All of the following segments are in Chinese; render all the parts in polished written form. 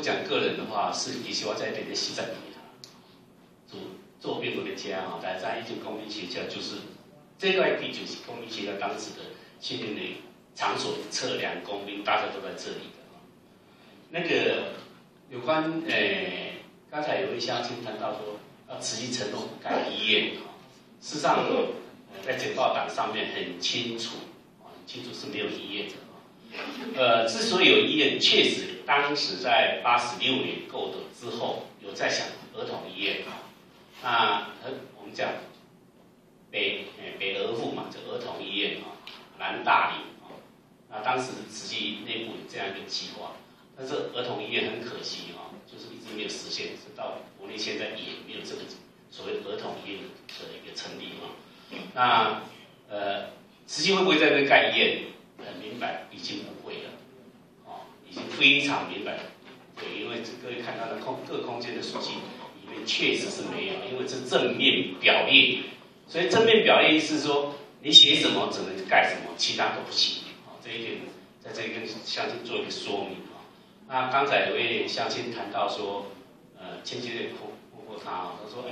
讲个人的话，是其实我在边的40年，做变过的家哈，大家在一种公民学校就是这块地就是公民学校当时的训练的场所，测量工兵大家都在这里的。那个有关刚才有位乡亲谈到说要慈济承诺盖医院事实上在简报档上面很清楚，很清楚是没有医院的。之所以有医院，确实当时在86年购得之后，有在想儿童医院那我们讲北儿妇嘛，就儿童医院南大里那当时慈济内部有这样一个计划，但是儿童医院很可惜就是一直没有实现，直到国内现在也没有这个所谓儿童医院的一个成立那慈济会不会在这边盖医院？很明白，已经不会了，已经非常明白了。对，因为各位看到的各空间的属性里面确实是没有，因为是正面表列，所以正面表列意思是说你写什么只能盖什么，其他都不行。这一点在这里跟乡亲做一个说明那刚才有位乡亲谈到说，前几天问过他他说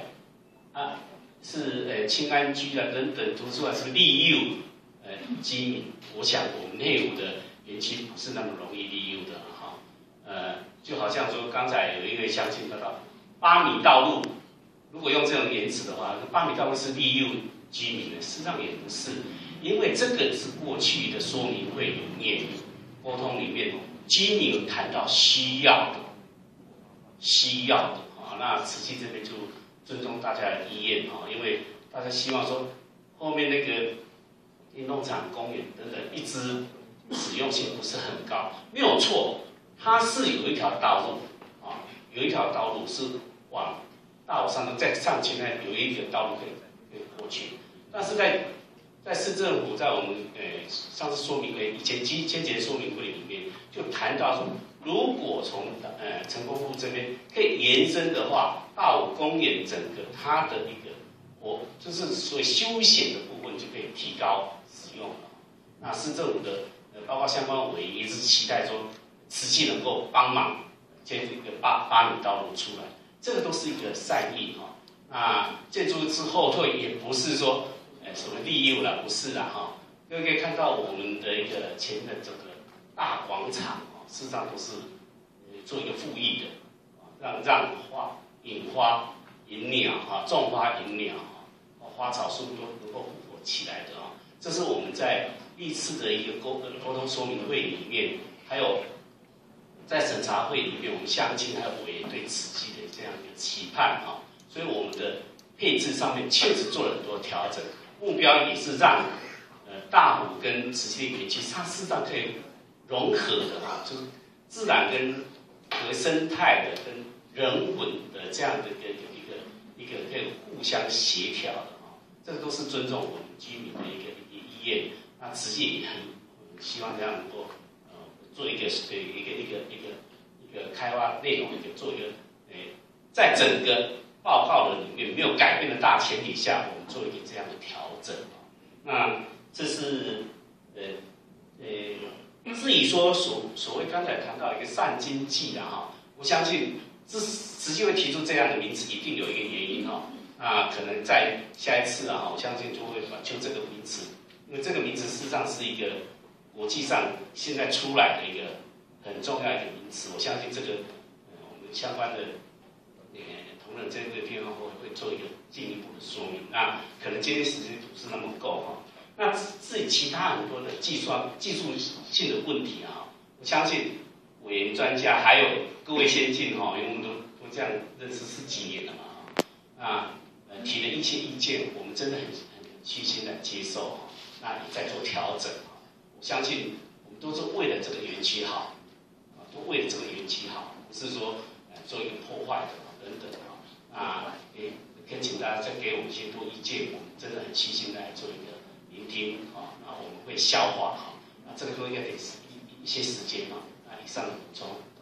是清安居啊等等读出来是利诱居民，我想我们内部的园区不是那么容易利诱的就好像说刚才有一位乡亲谈到8米道路，如果用这种言辞的话，8米道路是利诱居民的，事实上也不是，因为这个是过去的说明会里面沟通里面居民有谈到需要的那慈济这边就尊重大家的意愿因为大家希望说后面那个运动场、公园等等，一直使用性不是很高，没有错，它是有一条道路有一条道路是往大武山的再上前呢有一条道路可以过去，但是在市政府在我们上次说明会以前先前说明会里面就谈到说，如果从成功路这边可以延伸的话，大武公园整个它的一个就是所谓休闲的部分就可以提高使用了。那市政府的包括相关委员也是期待说，慈济能够帮忙建这个8米道路出来，这个都是一个善意那建筑之后退也不是说什么利诱啦，不是啦各位可以看到我们的一个前的这个大广场事实上都是做一个复议的让引花引鸟种花引鸟花草树木都能够复活起来的这是我们在历次的一个沟通说明会里面，还有在审查会里面，我们乡亲还有委员对慈济的这样一个期盼所以我们的配置上面确实做了很多调整，目标也是让大湖跟慈济的园区它事实上可以融合的就是自然跟和生态的跟人文的这样的一个可以互相协调的这个都是尊重我们居民的一个意愿。那慈济也很希望这样能够做一个开发内容，做一个在整个报告的里面没有改变的大前提下，我们做一个这样的调整。那这是至于说所谓刚才谈到一个善经济我相信慈济会提出这样的名词，一定有一个原因那可能在下一次我相信就会就这个名词，因为这个名词事实上是一个国际上现在出来的一个很重要的一个名词，我相信这个我们相关的同仁这个地方会做一个进一步的说明。那可能今天时间不是那么够那至于其他很多的技术性的问题我相信委员专家还有各位先进因为我们都这样认识10几年了那提了一些意见，我们真的很虚心的接受那也在做调整我相信我们都是为了这个园区好都为了这个园区好，不是说做一个破坏的等等那也可以请大家再给我们一些多意见，我们真的很虚心的来做一个聆听那我们会消化那这个都要给一些时间那以上的补充。